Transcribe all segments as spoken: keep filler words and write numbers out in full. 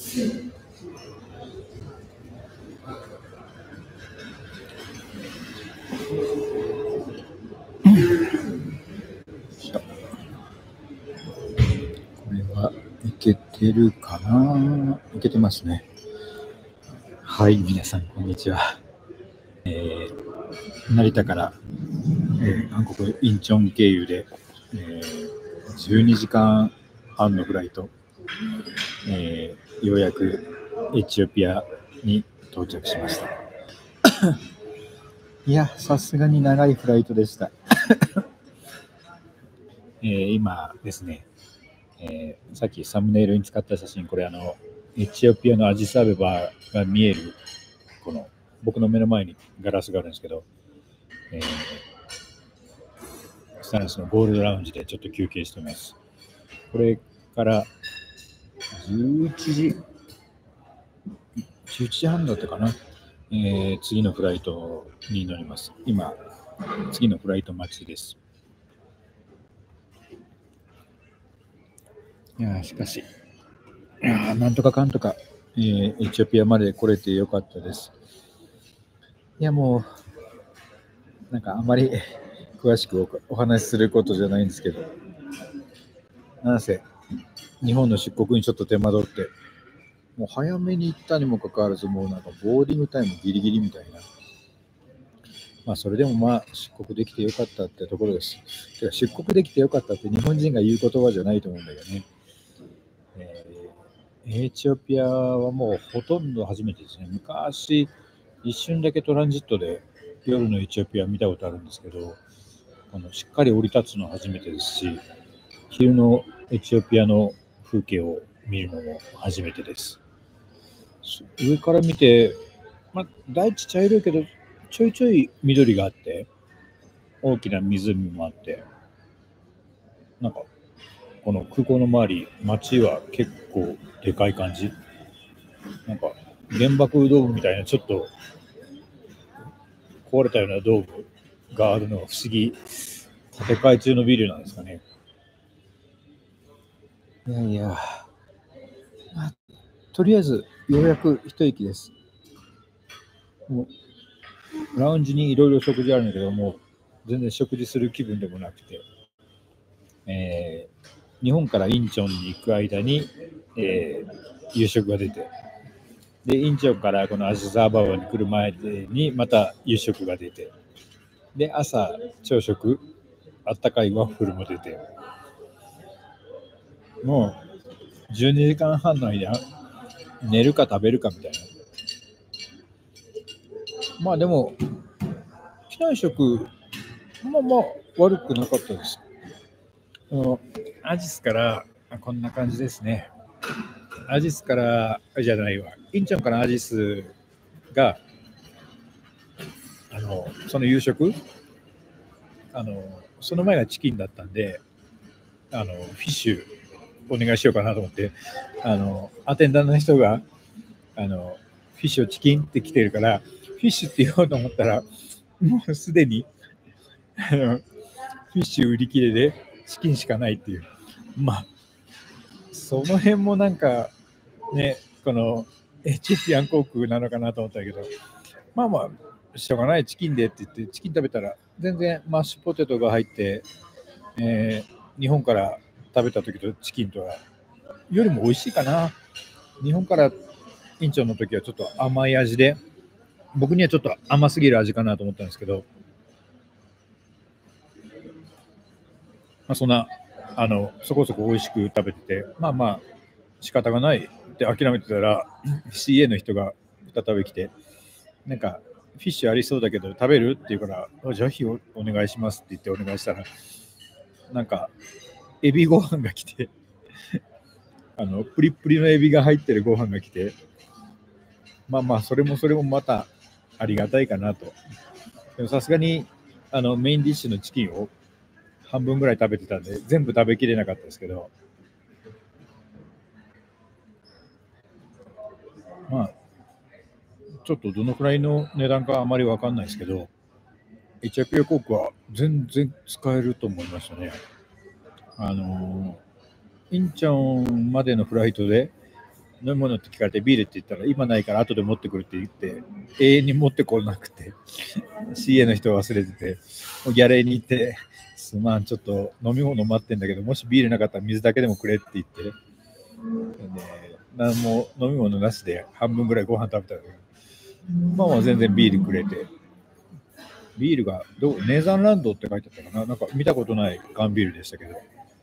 これはいけてるかな？いけてますね。はい、皆さんこんにちは。えー、成田から、えー、韓国インチョン経由で、えー、じゅうにじかんはんのフライト、えー、ようやくエチオピアに到着しました。いや、さすがに長いフライトでした。えー、今ですね、えー、さっきサムネイルに使った写真、これあのエチオピアのアジスアベバが見える、この僕の目の前にガラスがあるんですけど、えー、スタンスのゴールドラウンジでちょっと休憩しています。これからじゅういちじ、じゅういちじはんだったかな、えー、次のフライトに乗ります。今、次のフライト待ちです。いやしかし、いやなんとかかんとか、えー、エチオピアまで来れてよかったです。いやもう、なんかあんまり詳しく お, お話しすることじゃないんですけど、なんせ日本の出国にちょっと手間取って、もう早めに行ったにもかかわらず、もうなんかボーディングタイムギリギリみたいな。まあそれでもまあ出国できてよかったってところです。てか出国できてよかったって日本人が言う言葉じゃないと思うんだけどね。えー、エチオピアはもうほとんど初めてですね。昔一瞬だけトランジットで夜のエチオピア見たことあるんですけど、あのしっかり降り立つのは初めてですし、昼のエチオピアの風景を見るのも初めてです。上から見て、まあ、大地茶色いけどちょいちょい緑があって、大きな湖もあって、なんかこの空港の周り、街は結構でかい感じ。なんか原爆ドームみたいなちょっと壊れたようなドームがあるのは不思議。建て替え中のビルなんですかね。いやいや、まあ、とりあえずようやく一息です。もうラウンジにいろいろ食事あるんだけども、全然食事する気分でもなくて、えー、日本からインチョンに行く間に、えー、夕食が出て、でインチョンからこのアジサーババに来る前にまた夕食が出て、で朝朝食あったかいワッフルも出て、もうじゅうにじかんはんの間寝るか食べるかみたいな。まあでも機内食まあまあ悪くなかったです。あのアジスからこんな感じですね。アジスからじゃないわ、インチョンからアジスがあのその夕食、あのその前がチキンだったんで、あのフィッシュお願いしようかなと思って、あのアテンダーの人があのフィッシュをチキンって来てるから、フィッシュって言おうと思ったら、もうすでにあのフィッシュ売り切れでチキンしかないっていう。まあその辺もなんかね、このエチオピアン航空なのかなと思ったけど、まあまあしょうがないチキンでって言ってチキン食べたら全然マッシュポテトが入って、えー、日本から食べた時とチキンとはよりも美味しいかな。日本からインチョンの時はちょっと甘い味で、僕にはちょっと甘すぎる味かなと思ったんですけど、まあ、そんなあのそこそこ美味しく食べてて、まあまあ仕方がないって諦めてたら シーエー の人が再び来て、なんかフィッシュありそうだけど食べるって言うから、じゃあひお願いしますって言ってお願いしたら、なんかエビご飯が来てあのプリップリのエビが入ってるご飯が来て、まあまあそれもそれもまたありがたいかなと。でもさすがにあのメインディッシュのチキンを半分ぐらい食べてたんで全部食べきれなかったですけど、まあちょっとどのくらいの値段かあまり分かんないですけど、エチオピア航空は全然使えると思いましたね。あのインチョンまでのフライトで、 飲み物って聞かれてビールって言ったら今ないから後で持ってくるって言って永遠に持ってこなくてシーエー の人忘れててギャレーに行ってすまんちょっと飲み物待ってんだけどもしビールなかったら水だけでもくれって言ってで、ね、何も飲み物なしで半分ぐらいご飯食べたらまあまあ全然ビールくれてビールがどうネーザンランドって書いてあったかななんか見たことない缶ビールでしたけど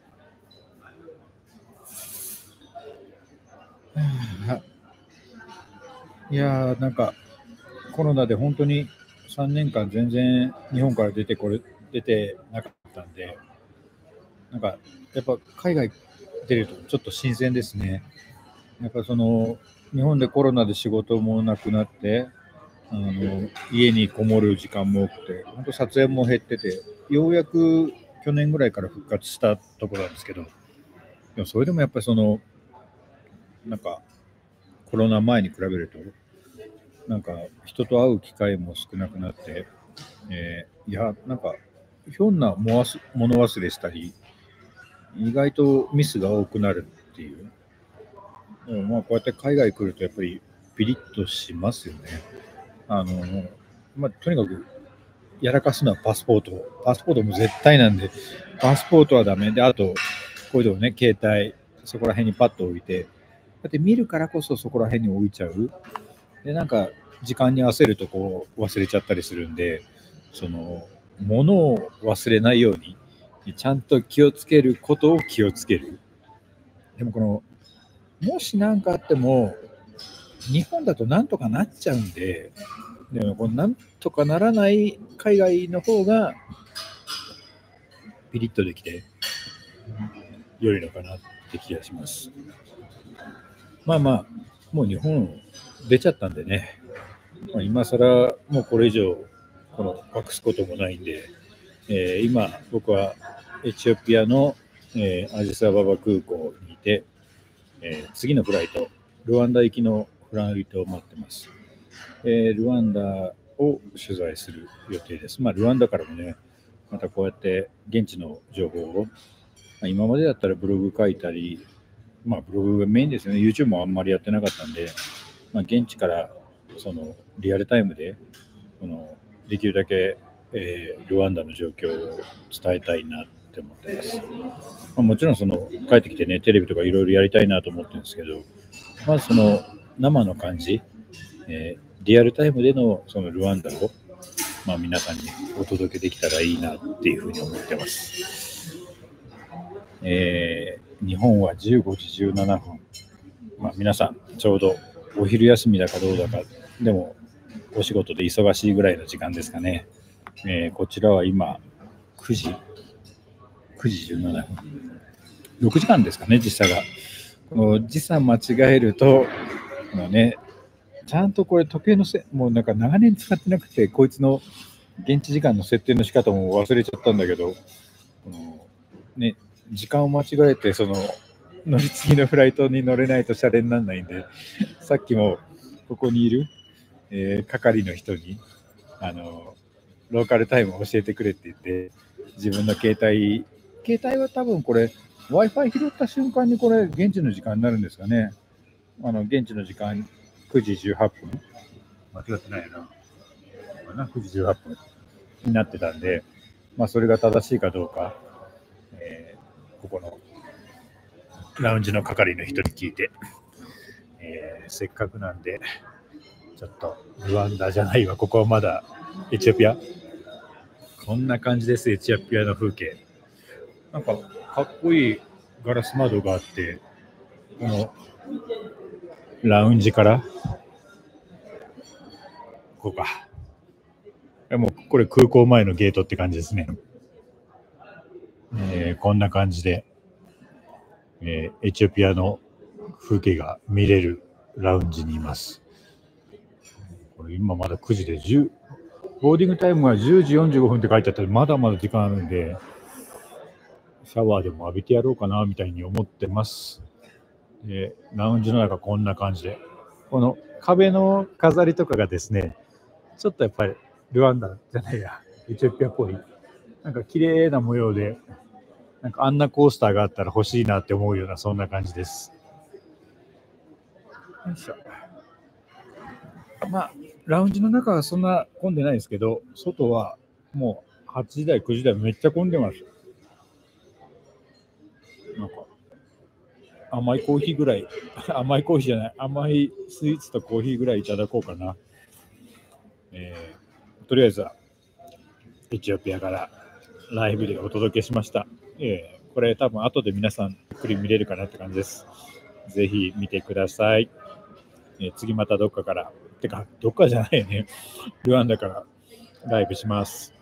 いやーなんかコロナで本当にさんねんかん全然日本から出てこれ出てなかったんでなんかやっぱ海外出るとちょっと新鮮ですね。やっぱその日本でコロナで仕事もなくなってあの家にこもる時間も多くて本当撮影も減っててようやく去年ぐらいから復活したところなんですけどでもそれでもやっぱりそのなんかコロナ前に比べるとなんか人と会う機会も少なくなって、えー、いやなんかひょんな物忘れしたり意外とミスが多くなるっていう、でもまあこうやって海外来るとやっぱりピリッとしますよね。あのまあ、とにかくやらかすのはパスポートパスポートも絶対なんでパスポートはダメであとこういうのね携帯そこら辺にパッと置いてだって見るからこそそこら辺に置いちゃうでなんか時間に焦るとこう忘れちゃったりするんでその物を忘れないようにちゃんと気をつけることを気をつける。でもこのもし何かあっても日本だとなんとかなっちゃうんででもこのなんとかならない海外の方がピリッとできて良いのかなって気がします。まあまあもう日本出ちゃったんでね、まあ、今更もうこれ以上この隠すこともないんで、えー、今僕はエチオピアの、えー、アジスアババ空港にいて、えー、次のフライトルワンダ行きのフライトを待ってます。えー、ルワンダを取材する予定です。まあ、ルワンダからもね、またこうやって現地の情報を、まあ、今までだったらブログ書いたり、まあ、ブログがメインですよね。YouTube もあんまりやってなかったんで、まあ、現地からそのリアルタイムでこのできるだけ、えー、ルワンダの状況を伝えたいなって思ってます。まあ、もちろんその帰ってきてね、テレビとかいろいろやりたいなと思ってるんですけど、まずその生の感じ、えー、リアルタイムでのそのルワンダを、まあ、皆さんにお届けできたらいいなっていうふうに思ってます。えー、日本はじゅうごじじゅうななふん、まあ、皆さんちょうどお昼休みだかどうだかでもお仕事で忙しいぐらいの時間ですかね。えー、こちらは今くじじゅうななふん、ろくじかんですかね時差が。この時差間違えるとこのねちゃんとこれ時計のせもうなんか長年使ってなくてこいつの現地時間の設定の仕方も忘れちゃったんだけど、このね時間を間違えてその乗り継ぎのフライトに乗れないとシャレにならないんで、さっきもここにいる、えー、係の人にあのローカルタイムを教えてくれって言って自分の携帯携帯は多分これ Wi-Fi 拾った瞬間にこれ現地の時間になるんですかね。あの現地の時間くじじゅうはっぷん間違ってないよなくじじゅうはっぷんになってたんで、まあ、それが正しいかどうか、えー、ここのラウンジの係の人に聞いて、えー、せっかくなんでちょっとルワンダじゃないわここはまだエチオピアこんな感じです。エチオピアの風景なんかかっこいいガラス窓があってこのラウンジからこうかもうこれ空港前のゲートって感じですね。えー、こんな感じで、えー、エチオピアの風景が見れるラウンジにいます。これ今まだくじでじゅうボーディングタイムはじゅうじよんじゅうごふんって書いてあったらまだまだ時間あるんでシャワーでも浴びてやろうかなみたいに思ってます。でラウンジの中こんな感じでこの壁の飾りとかがですねちょっとやっぱりルワンダじゃないやエチオピアっぽいなんか綺麗な模様でなんかあんなコースターがあったら欲しいなって思うようなそんな感じです。 よいしょ。まあ、ラウンジの中はそんな混んでないですけど、外はもうはちじ台、くじ台めっちゃ混んでます。なんか甘いコーヒーぐらい、甘いコーヒーじゃない、甘いスイーツとコーヒーぐらいいただこうかな。えー、とりあえずはエチオピアからライブでお届けしました。えー、これ多分後で皆さんゆっくり見れるかなって感じです。ぜひ見てください。えー、次またどっかから、てかどっかじゃないよね、ルワンダからライブします。